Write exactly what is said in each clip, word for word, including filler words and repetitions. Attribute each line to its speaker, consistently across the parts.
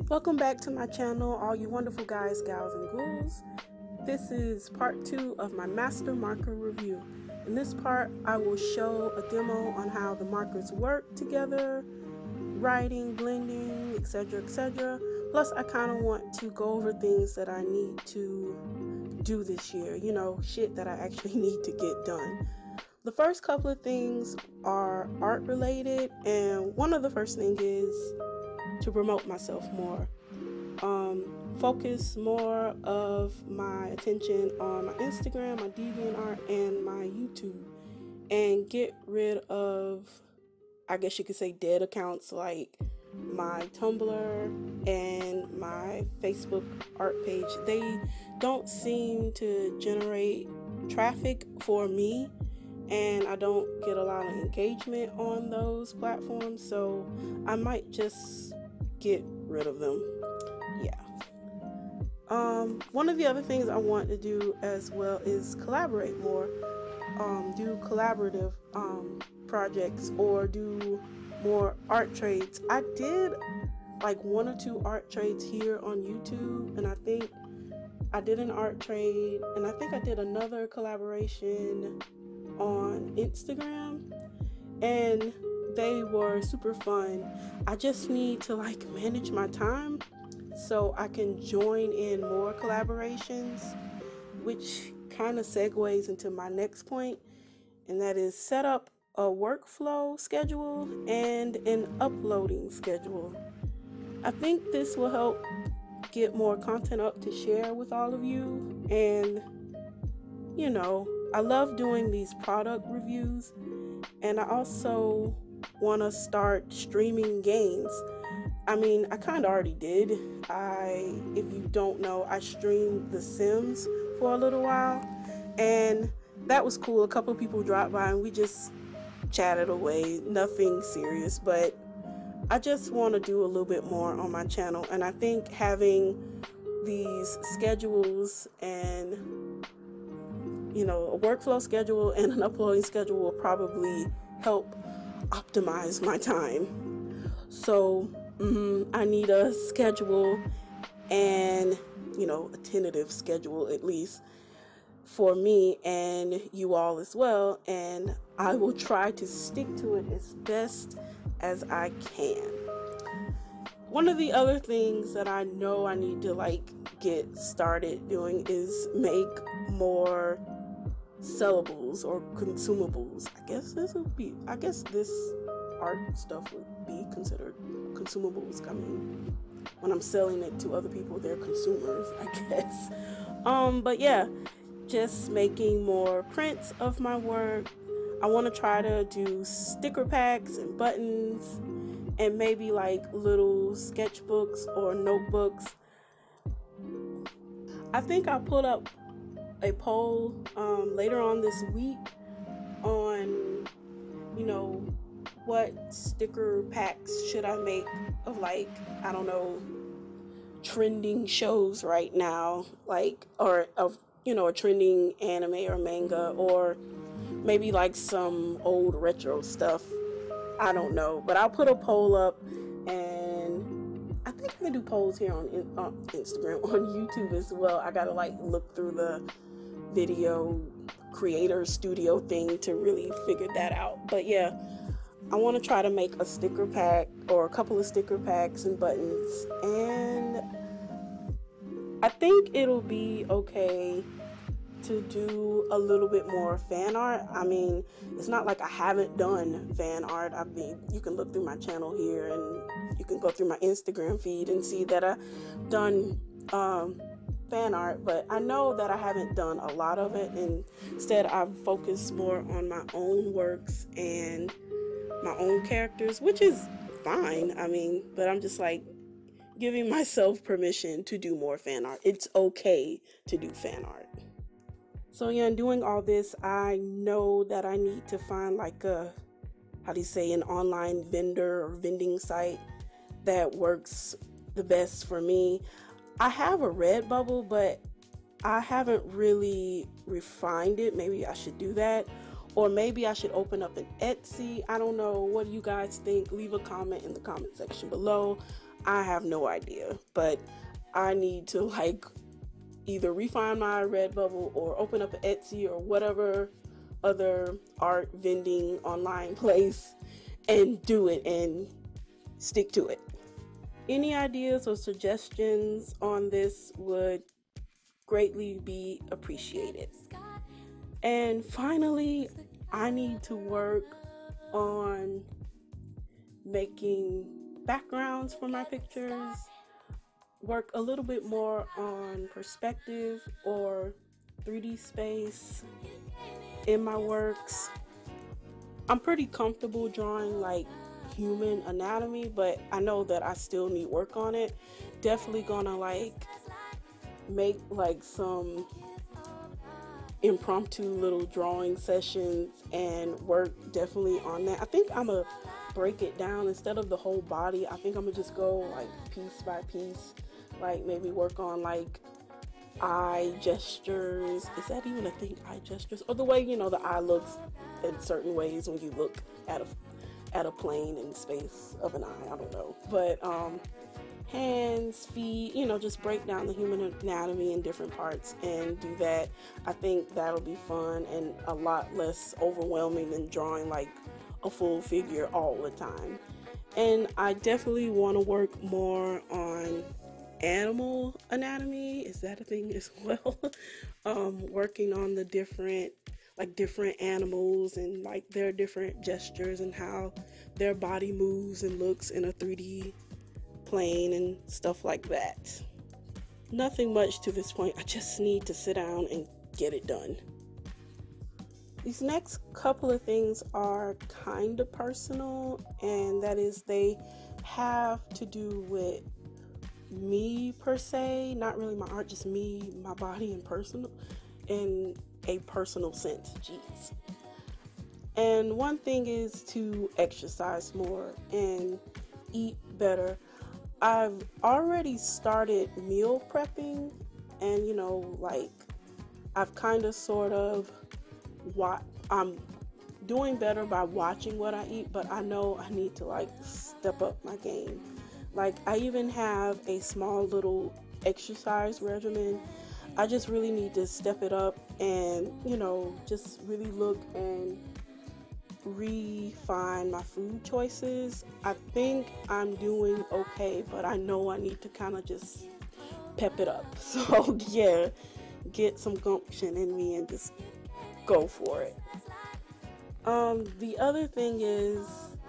Speaker 1: Welcome back to my channel, all you wonderful guys, gals, and ghouls. This is part two of my master marker review. In this part, I will show a demo on how the markers work together, writing, blending, et cetera, et cetera. Plus, I kind of want to go over things that I need to do this year. You know, shit that I actually need to get done. The first couple of things are art related, and one of the first things is to promote myself more. Um, focus more of my attention on my Instagram, my DeviantArt, and my YouTube, and get rid of, I guess you could say, dead accounts like my Tumblr and my Facebook art page. They don't seem to generate traffic for me, and I don't get a lot of engagement on those platforms, so I might just get rid of them. Yeah. Um, one of the other things I want to do as well is collaborate more. Um, do collaborative um, projects or do more art trades. I did like one or two art trades here on YouTube, and I think I did an art trade, and I think I did another collaboration on Instagram, and they were super fun. I just need to like manage my time so I can join in more collaborations, which kind of segues into my next point, and that is set up a workflow schedule and an uploading schedule. I think this will help get more content up to share with all of you. And you know, I love doing these product reviews, and I also want to start streaming games. I mean, I kind of already did. I, if you don't know, I streamed The Sims for a little while, and that was cool. A couple of people dropped by and we just chatted away, nothing serious, but I just want to do a little bit more on my channel, and I think having these schedules and, you know, a workflow schedule and an uploading schedule will probably help optimize my time. So mm-hmm, I need a schedule, and you know, a tentative schedule at least for me and you all as well, and I will try to stick to it as best as I can. One of the other things that I know I need to like get started doing is make more sellables or consumables. I guess this would be, I guess this art stuff would be considered consumables. I mean, when I'm selling it to other people, they're consumers, I guess. Um, but yeah, just making more prints of my work. I want to try to do sticker packs and buttons, and maybe like little sketchbooks or notebooks. I think I'll put up a poll um, later on this week on, you know, what sticker packs should I make of, like, I don't know, trending shows right now, like, or of, you know, a trending anime or manga, or maybe like some old retro stuff. I don't know, but I'll put a poll up, and I think I can do polls here on, on Instagram, on YouTube as well. I gotta like look through the video creator studio thing to really figure that out. But yeah, I want to try to make a sticker pack or a couple of sticker packs and buttons, and I think it'll be okay to do a little bit more fan art. I mean, it's not like I haven't done fan art. I mean, you can look through my channel here, and you can go through my Instagram feed and see that I've done um, fan art, but I know that I haven't done a lot of it, and instead I've focused more on my own works and my own characters, which is fine. I mean, but I'm just like giving myself permission to do more fan art. It's okay to do fan art. So yeah, in doing all this, I know that I need to find like a, how do you say, an online vendor or vending site that works the best for me. I have a Redbubble, but I haven't really refined it. Maybe I should do that. Or maybe I should open up an Etsy. I don't know. What do you guys think? Leave a comment in the comment section below. I have no idea, but I need to like either refine my Redbubble or open up an Etsy or whatever other art vending online place and do it and stick to it. Any ideas or suggestions on this would greatly be appreciated. And finally, I need to work on making backgrounds for my pictures, work a little bit more on perspective or three D space in my works. I'm pretty comfortable drawing like human anatomy, but I know that I still need work on it. Definitely gonna like make like some impromptu little drawing sessions and work definitely on that. I think I'm gonna break it down instead of the whole body. I think I'm gonna just go like piece by piece, like maybe work on like eye gestures. Is that even a thing? Eye gestures, or the way, you know, the eye looks in certain ways when you look at a at a plane in space of an eye. I don't know, but um hands, feet, you know, just break down the human anatomy in different parts and do that. I think that'll be fun and a lot less overwhelming than drawing like a full figure all the time. And I definitely want to work more on animal anatomy. Is that a thing as well? um, working on the different like different animals and like their different gestures and how their body moves and looks in a three D plane and stuff like that. Nothing much to this point. I just need to sit down and get it done. These next couple of things are kind of personal, and that is they have to do with me per se, not really my art, just me, my body, and personal in a personal sense. Jeez. And one thing is to exercise more and eat better. I've already started meal prepping, and you know, like I've kind of sort of what I'm doing better by watching what I eat, but I know I need to like step up my game. Like I even have a small little exercise regimen. I just really need to step it up and, you know, just really look and refine my food choices. I think I'm doing okay, but I know I need to kind of just pep it up. So yeah, get some gumption in me and just go for it. Um, the other thing is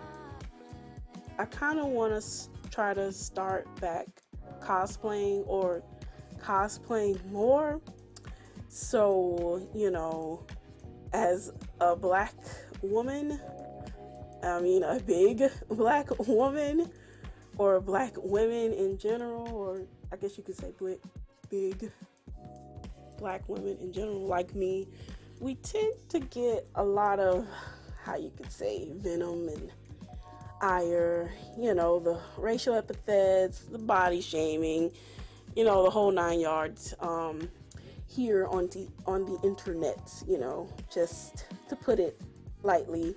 Speaker 1: I kind of want to try to start back cosplaying or cosplaying more. So, you know, as a black woman, I mean a big black woman, or black women in general, or I guess you could say big, big black women in general like me, we tend to get a lot of, how you could say, venom and ire, you know, the racial epithets, the body shaming, you know, the whole nine yards, um, here on the, on the internet, you know, just to put it lightly.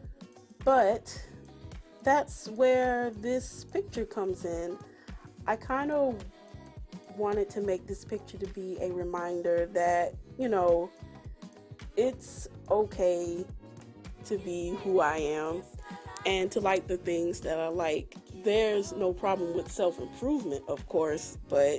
Speaker 1: But that's where this picture comes in. I kind of wanted to make this picture to be a reminder that, you know, it's okay to be who I am and to like the things that I like. There's no problem with self-improvement, of course, but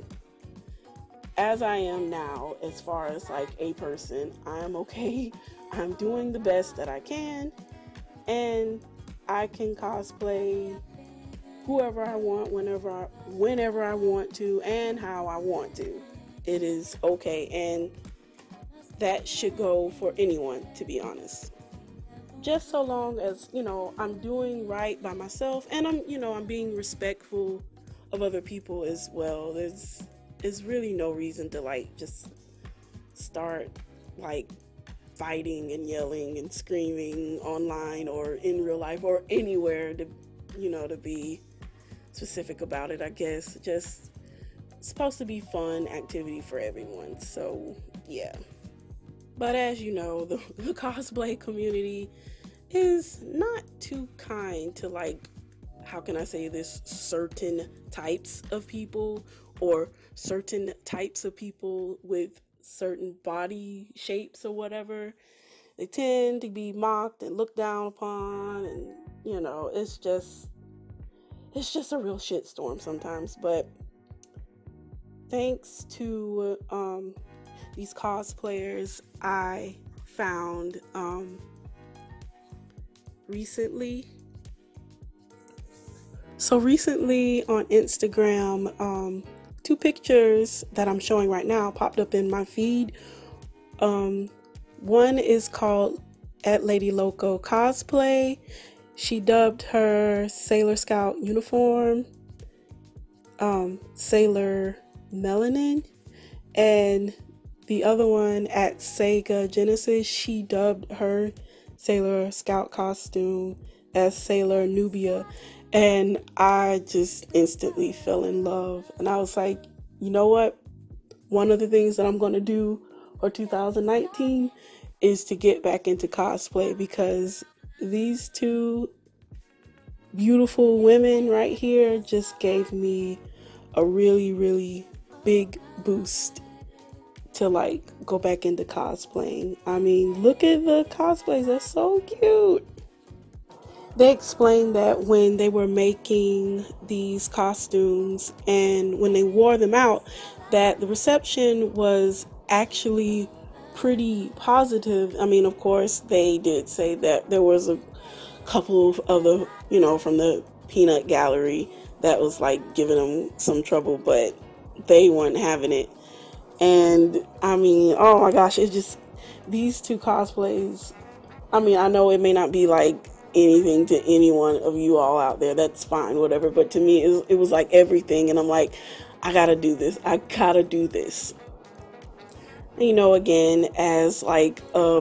Speaker 1: as I am now, as far as like a person, I am okay. I'm doing the best that I can, and I can cosplay whoever I want, whenever I, whenever I want to, and how I want to. It is okay, and that should go for anyone, to be honest. Just so long as, you know, I'm doing right by myself, and I'm, you know, I'm being respectful of other people as well. There's, there's really no reason to like just start like fighting and yelling and screaming online or in real life or anywhere, to, you know, to be specific about it. I guess just it's supposed to be fun activity for everyone. So yeah. But as you know, the, the cosplay community is not too kind to like how can I say this, certain types of people, or certain types of people with certain body shapes or whatever. They tend to be mocked and looked down upon, and you know, it's just it's just a real shitstorm sometimes. But thanks to um, these cosplayers, I found um, recently. So recently on Instagram, um, two pictures that I'm showing right now popped up in my feed. Um, one is called at Lady Loco Cosplay. She dubbed her Sailor Scout uniform um, Sailor Melanin, and the other one at Sega Genesis, she dubbed her Sailor Scout costume as Sailor Nubia. And I just instantly fell in love. And I was like, you know what? One of the things that I'm going to do for two thousand nineteen is to get back into cosplay, because these two beautiful women right here just gave me a really, really big boost to like go back into cosplaying. I mean, look at the cosplays. They're so cute. They explained that when they were making these costumes and when they wore them out, that the reception was actually pretty positive. I mean, of course, they did say that there was a couple of other, you know, from the peanut gallery that was like giving them some trouble, but they weren't having it. And I mean, oh my gosh, it's just these two cosplays. I mean, I know it may not be like anything to any one of you all out there, that's fine, whatever, but to me it was, it was like everything. And I'm like, I gotta do this, I gotta do this. You know, again, as like a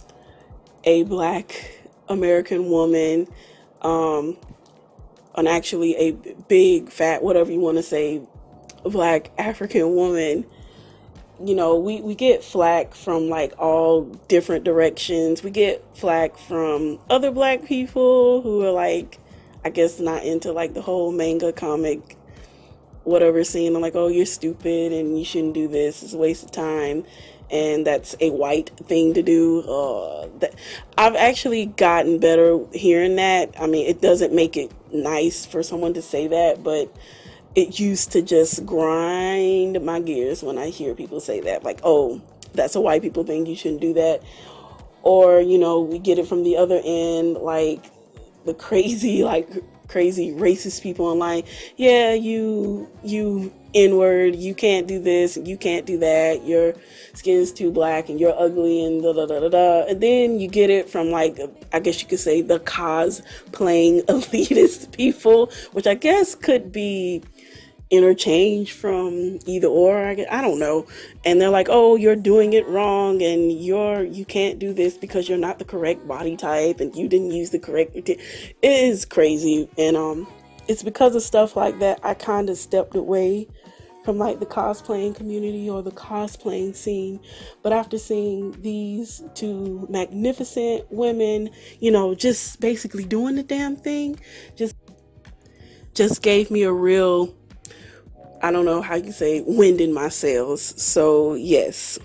Speaker 1: a black American woman, um and actually a big fat, whatever you want to say, black African woman, you know, we, we get flack from like all different directions. We get flack from other black people who are like, I guess not into like the whole manga comic, whatever scene. I'm like, oh, you're stupid and you shouldn't do this. It's a waste of time. And that's a white thing to do. Uh, that, I've actually gotten better hearing that. I mean, it doesn't make it nice for someone to say that, but it used to just grind my gears when I hear people say that. Like, oh, that's a white people thing, you shouldn't do that. Or, you know, we get it from the other end, like the crazy, like crazy racist people online. Yeah, you, you N-word, you can't do this, and you can't do that, your skin's too black, and you're ugly, and da da da da da. And then you get it from, like, I guess you could say the cosplaying elitist people, which I guess could be interchange from either or, I, guess, I don't know. And they're like, oh, you're doing it wrong, and you're you can't do this because you're not the correct body type, and you didn't use the correct. It is crazy, and um, it's because of stuff like that I kind of stepped away from like the cosplaying community or the cosplaying scene. But after seeing these two magnificent women, you know, just basically doing the damn thing, just just gave me a real, I don't know how you say, wind in my sails. So yes,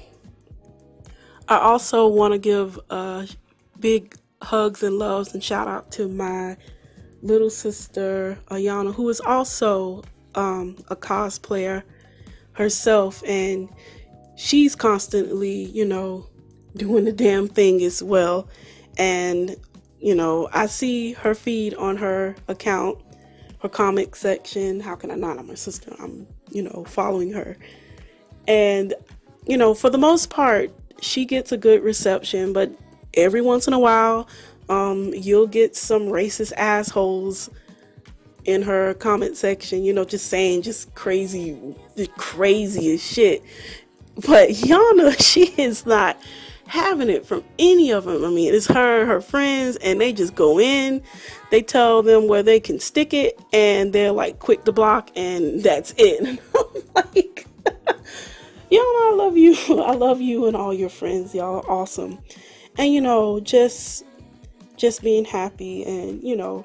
Speaker 1: I also want to give uh, big hugs and loves and shout out to my little sister Ayana, who is also um, a cosplayer herself, and she's constantly, you know, doing the damn thing as well. And you know, I see her feed on her account, her comic section. How can I not? I'm her sister. I'm, you know, following her. And, you know, for the most part, she gets a good reception, but every once in a while, um, you'll get some racist assholes in her comment section, you know, just saying just crazy, the craziest shit. But Yana, she is not having it from any of them. I mean, it's her, her friends, and they just go in, they tell them where they can stick it, and they're like quick to block, and that's it. And I'm like, Yana, I love you. I love you and all your friends. Y'all are awesome. And, you know, just, just being happy and, you know,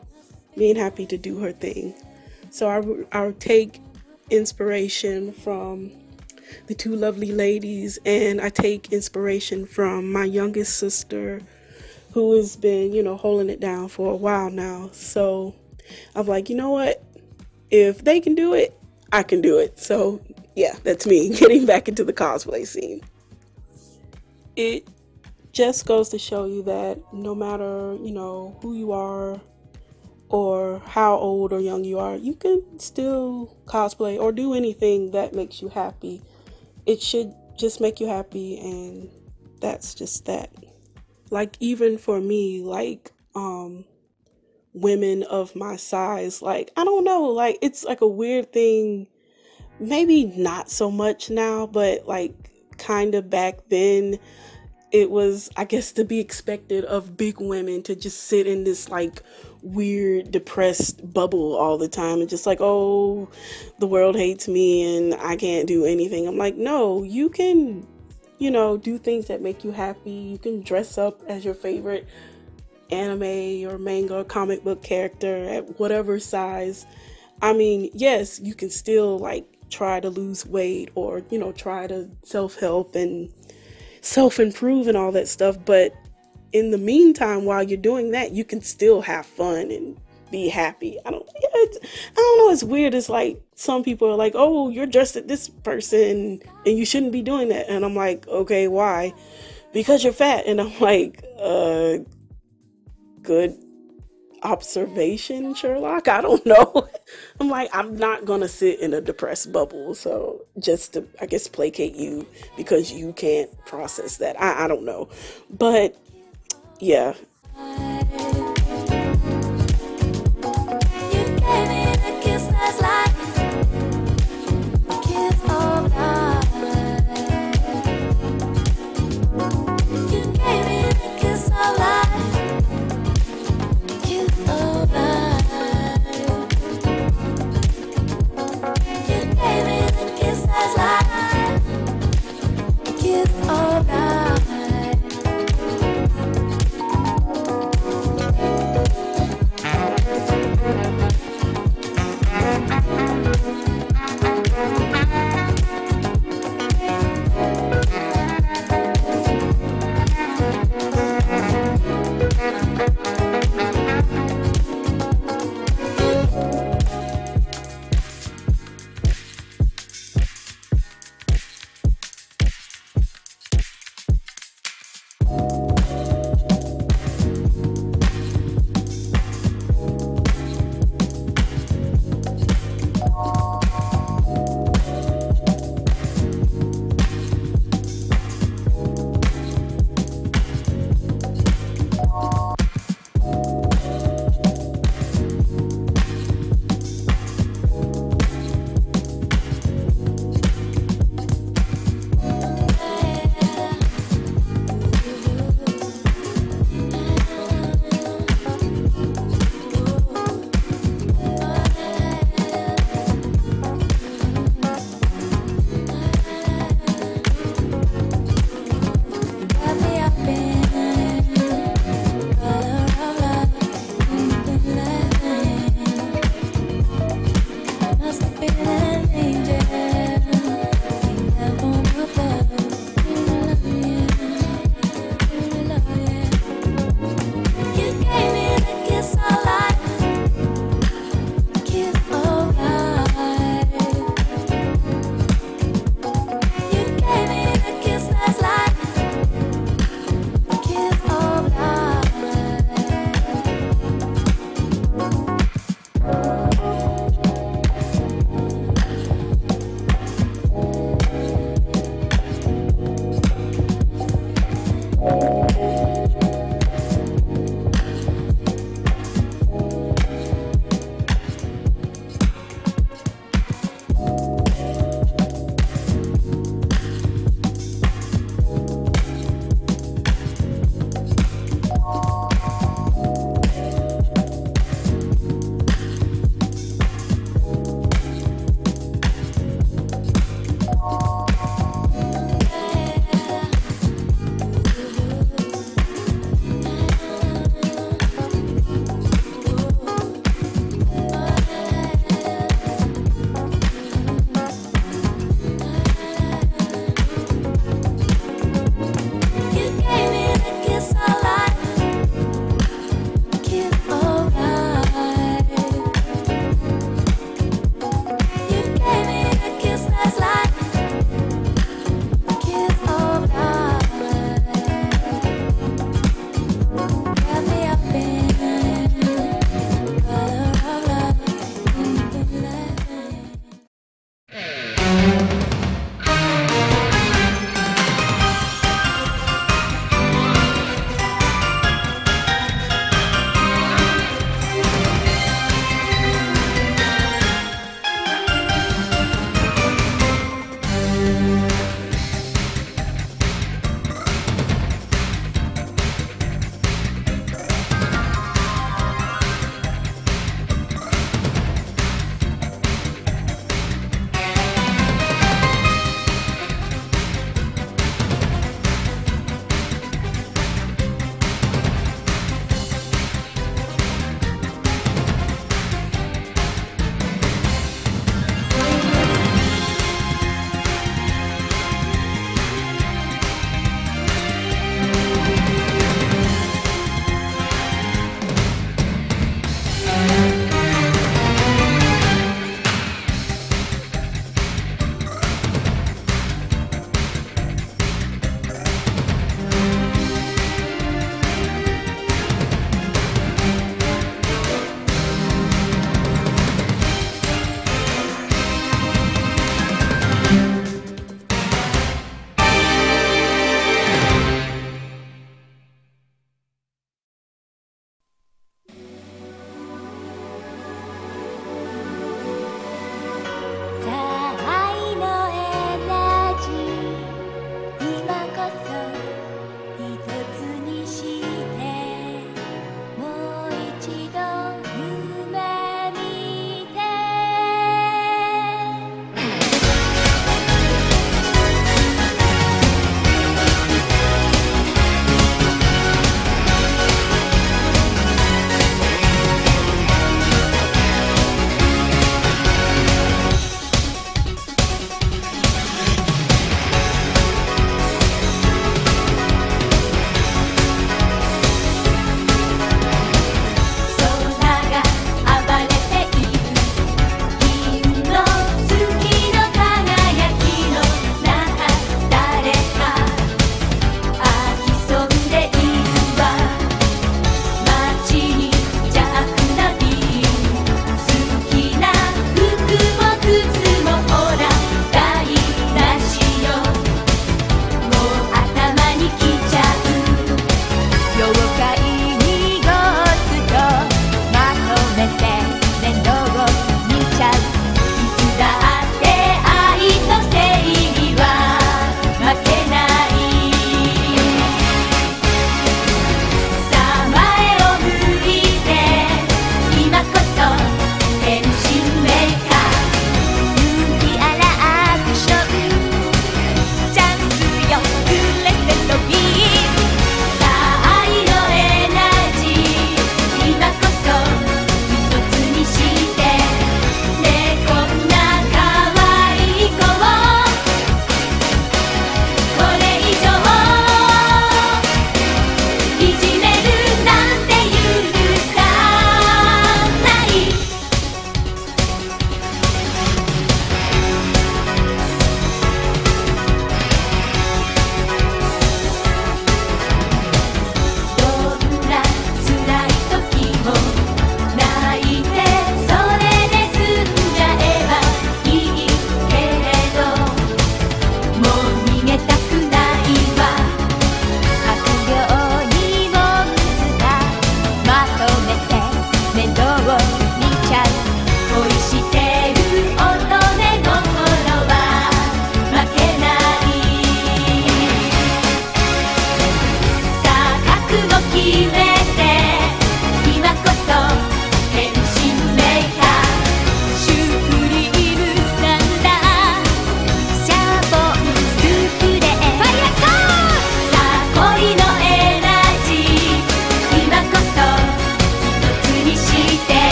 Speaker 1: being happy to do her thing. So I, I take inspiration from the two lovely ladies, and I take inspiration from my youngest sister, who has been, you know, holding it down for a while now. So I'm like, you know what? If they can do it, I can do it. So yeah, that's me getting back into the cosplay scene. It just goes to show you that no matter, you know, who you are or how old or young you are, you can still cosplay or do anything that makes you happy. It should just make you happy, and that's just that. Like, even for me, like, um, women of my size, like, I don't know, like, it's like a weird thing, maybe not so much now, but like, kind of back then, it was, I guess, to be expected of big women to just sit in this like weird depressed bubble all the time and just like, oh, the world hates me and I can't do anything. I'm like, no, you can, you know, do things that make you happy. You can dress up as your favorite anime or manga or comic book character at whatever size. I mean, yes, you can still like try to lose weight or, you know, try to self-help and self-improve and all that stuff, but in the meantime, while you're doing that, you can still have fun and be happy. I don't yeah, it's, I don't know, it's weird. It's like some people are like, oh, you're dressed at this person and you shouldn't be doing that, and I'm like, okay, why? Because you're fat. And I'm like, uh good observation, Sherlock. I don't know. I'm like, I'm not gonna sit in a depressed bubble, so just to, I guess, placate you because you can't process that. I, I don't know, but yeah.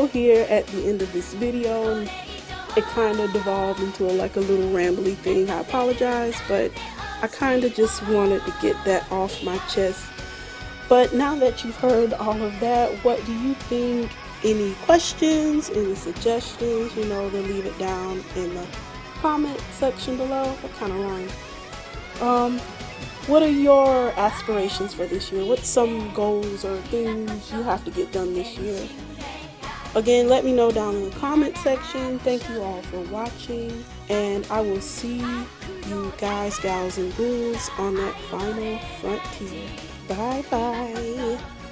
Speaker 1: still here at the end of this video. It kind of devolved into a, like a little rambly thing. I apologize, but I kind of just wanted to get that off my chest. But now that you've heard all of that, what do you think? Any questions, any suggestions, you know, then leave it down in the comment section below. What kind of rhyme? Um, what are your aspirations for this year? What's some goals or things you have to get done this year? Again, let me know down in the comment section. Thank you all for watching, and I will see you guys, gals, and ghouls on that final frontier. Bye bye.